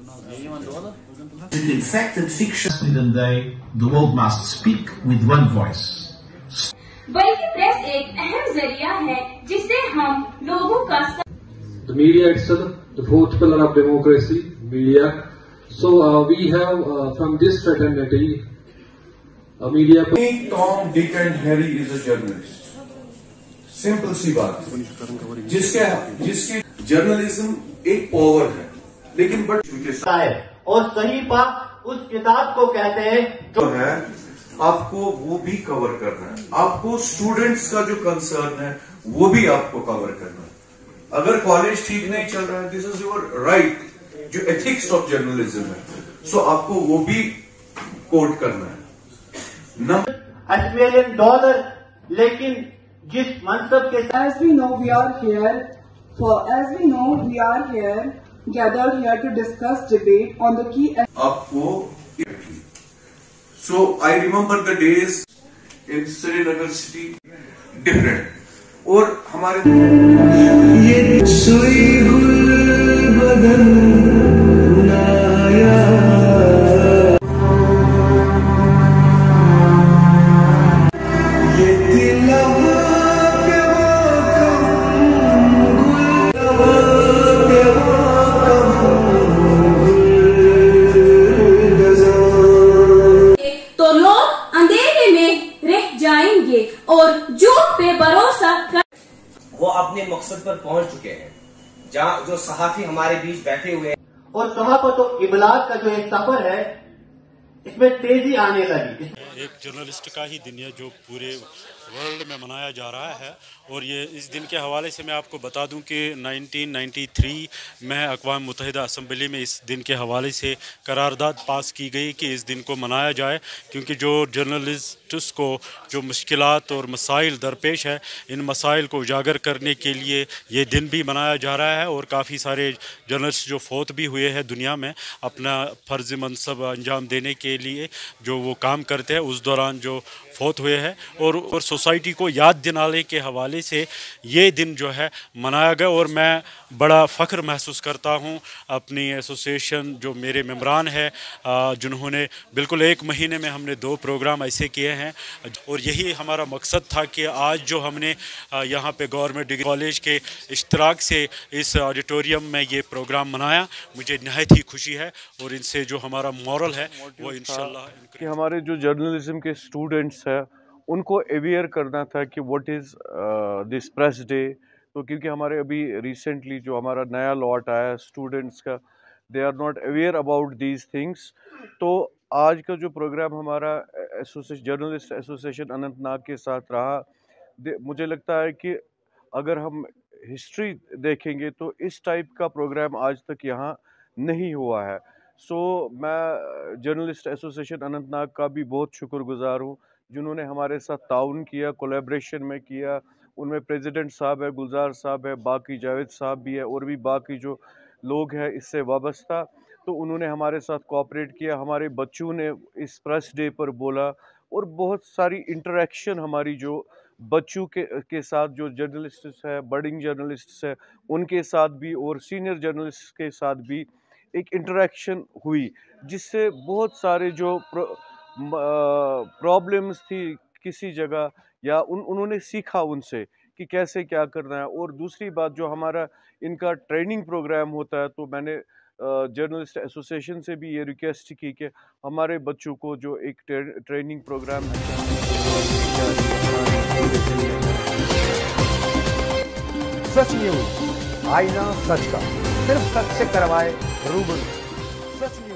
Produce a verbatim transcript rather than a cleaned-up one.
In fact, that fiction in day, the world must speak with one voice. بلکہ press ایک اہم ذریعہ ہے جس سے ہم لوگوں کا The media itself, the fourth pillar of democracy, media. So uh, we have uh, from this fraternity, a media. Tom, Dick and Harry is a journalist. Simple सी बात जिसके जिसके जर्नलिज्म एक पावर है लेकिन बट اور صحیفہ اس کتاب کو کہتے ہیں جو ہے آپ کو وہ بھی کور کرنا ہے. آپ کو اسٹوڈینٹس کا جو کنسرن ہے وہ بھی آپ کو کور کرنا ہے. اگر کالج ٹھیک نہیں چل رہا ہے دس از یور رائٹ جو ایتھکس آف جرنلزم ہے سو آپ کو وہ بھی کوٹ کرنا ہے. ملین ڈالر لیکن جس منصب کے As we know we are here for as we know we are here gathered here to discuss debate on the key آپ کو so I remember the days in Srinagar city different اور ہمارے یہ سوئی گل بدن نایا اور جھوٹ پہ بھروسہ کر وہ اپنے مقصد پر پہنچ چکے ہیں. جہاں جو صحافی ہمارے بیچ بیٹھے ہوئے ہیں اور صحافت و ابلاغ کا جو ایک سفر ہے اس میں تیزی آنے لگی. ایک جرنلسٹ کا ہی دن ہے جو پورے ورلڈ میں منایا جا رہا ہے اور یہ اس دن کے حوالے سے میں آپ کو بتا دوں کہ نائنٹین نائنٹی تھری میں اقوام متحدہ اسمبلی میں اس دن کے حوالے سے قرارداد پاس کی گئی کہ اس دن کو منایا جائے کیونکہ جو جرنلسٹس کو جو مشکلات اور مسائل درپیش ہے ان مسائل کو اجاگر کرنے کے لیے یہ دن بھی منایا جا رہا ہے. اور کافی سارے جرنلسٹ جو فوت بھی ہوئے ہیں دنیا میں اپنا فرض منصب انجام دینے کے لیے جو وہ کام کرتے ہیں اس دوران جو فوت ہوئے ہیں اور اور سوسائٹی کو یاد دلانے کے حوالے سے یہ دن جو ہے منایا گیا. اور میں بڑا فخر محسوس کرتا ہوں اپنی ایسوسیشن جو میرے ممبران ہیں جنہوں نے بالکل ایک مہینے میں ہم نے دو پروگرام ایسے کیے ہیں اور یہی ہمارا مقصد تھا کہ آج جو ہم نے یہاں پہ گورنمنٹ ڈگری کالج کے اشتراک سے اس آڈیٹوریم میں یہ پروگرام منایا مجھے نہایت ہی خوشی ہے. اور ان سے جو ہمارا مورل ہے وہ انشاءاللہ کہ ہمارے جو جرنلزم کے اسٹوڈنٹس ہیں ان کو اویئر کرنا تھا کہ what is this press day. تو کیونکہ ہمارے ابھی ریسنٹلی جو ہمارا نیا لاٹ آیا اسٹوڈنٹس کا they are not aware about these things. تو آج کا جو پروگرام ہمارا association journalist association Anantnag کے ساتھ رہا مجھے لگتا ہے کہ اگر ہم ہسٹری دیکھیں گے تو اس ٹائپ کا پروگرام آج تک یہاں نہیں ہوا ہے. سو میں جرنلسٹ ایسوسیشن اننت ناگ کا بھی بہت شکر گزار ہوں جنہوں نے ہمارے ساتھ تعاون کیا کولیبریشن میں کیا. ان میں پریزیڈنٹ صاحب ہے گلزار صاحب ہے باقی جاوید صاحب بھی ہے اور بھی باقی جو لوگ ہیں اس سے وابستہ. تو انہوں نے ہمارے ساتھ کوآپریٹ کیا. ہمارے بچوں نے اس پریس ڈے پر بولا اور بہت ساری انٹریکشن ہماری جو بچوں کے کے ساتھ جو جرنلسٹس ہے برڈنگ جرنلسٹس ہے ان کے ساتھ بھی اور سینئر جرنلسٹ کے ساتھ بھی ایک انٹریکشن ہوئی جس سے بہت سارے جو پرابلمس تھی کسی جگہ یا ان انہوں نے سیکھا ان سے کہ کیسے کیا کرنا ہے. اور دوسری بات جو ہمارا ان کا ٹریننگ پروگرام ہوتا ہے تو میں نے جرنلسٹ ایسوسیشن سے بھی یہ ریکویسٹ کی کہ ہمارے بچوں کو جو ایک ٹریننگ پروگرام سچ نیوز آئینہ سچ کا صرف سچ سے کروائے روبرو. سچ